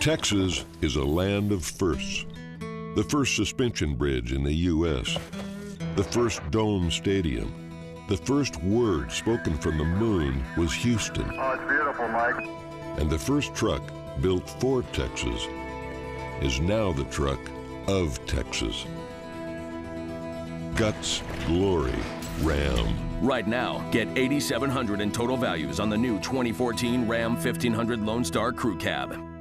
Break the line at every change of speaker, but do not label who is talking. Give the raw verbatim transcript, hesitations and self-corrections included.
Texas is a land of firsts. The first suspension bridge in the U S, the first dome stadium, the first word spoken from the moon was Houston.
Oh, it's beautiful, Mike.
And the first truck built for Texas is now the truck of Texas. Guts, glory, Ram.
Right now, get eight thousand seven hundred dollars in total values on the new twenty fourteen Ram fifteen hundred Lone Star Crew Cab.